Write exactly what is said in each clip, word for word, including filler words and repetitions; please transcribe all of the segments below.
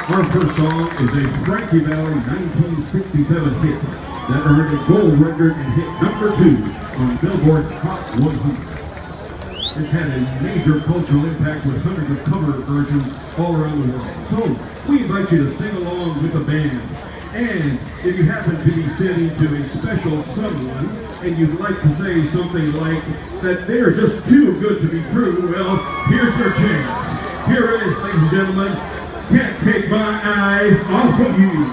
Our first song is a Frankie Valli nineteen sixty-seven hit that earned a gold record and hit number two on Billboard's Hot one hundred. It's had a major cultural impact with hundreds of cover versions all around the world. So we invite you to sing along with the band. And if you happen to be sitting to a special someone and you'd like to say something like that they're just too good to be true, well, here's your chance. Here it is, ladies and gentlemen. Can't take my eyes off of you.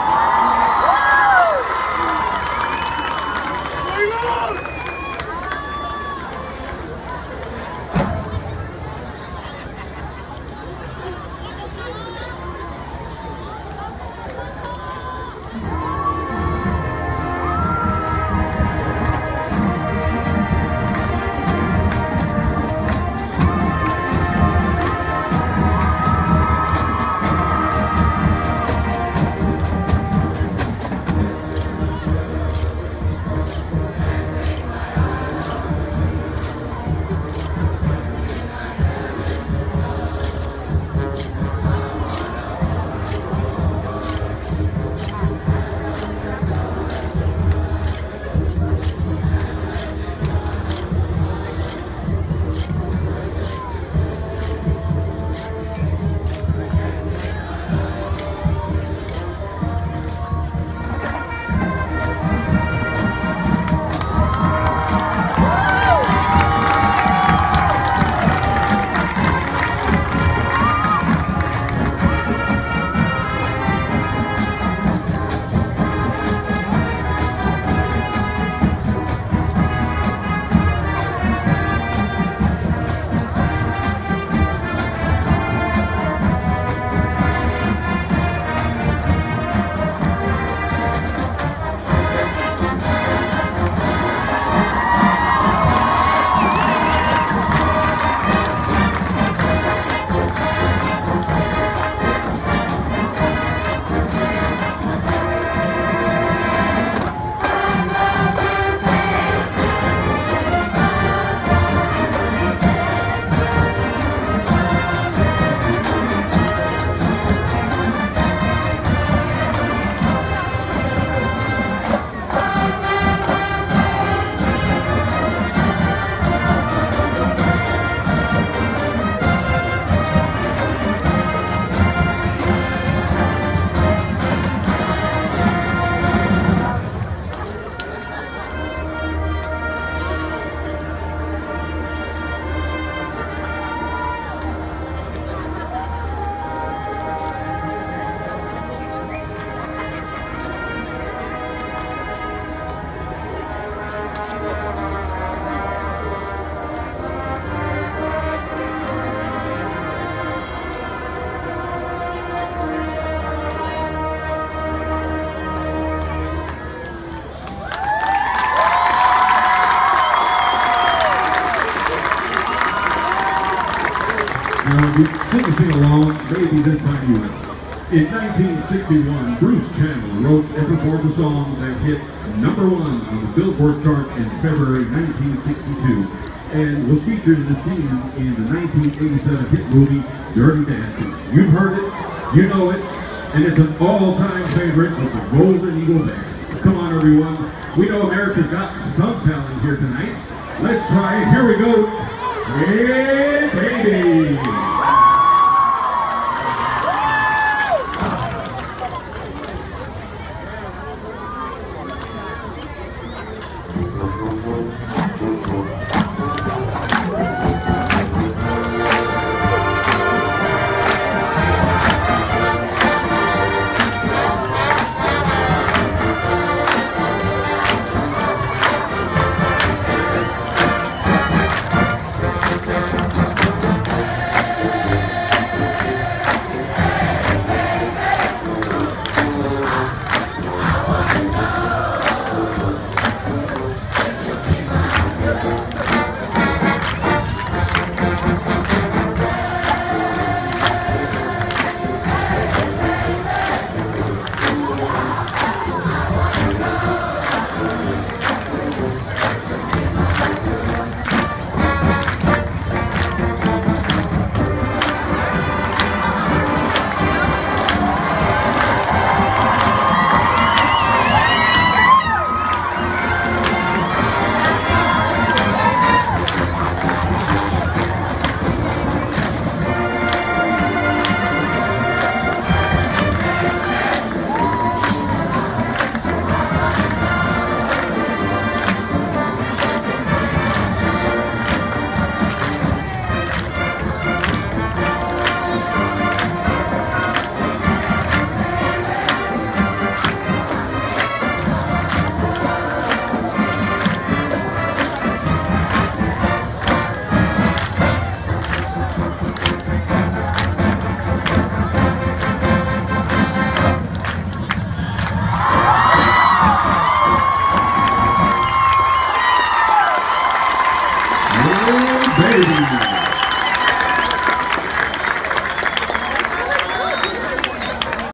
Now, if you didn't sing along, maybe this time you will. In nineteen sixty-one, Bruce Channel wrote and performed a song that hit number one on the Billboard chart in February nineteen sixty-two and was featured in the scene in the nineteen eighty-seven hit movie Dirty Dancing. You've heard it, you know it, and it's an all-time favorite of the Golden Eagle Band. Come on, everyone. We know America's got some talent here tonight. Let's try it. Here we go. Hey, baby!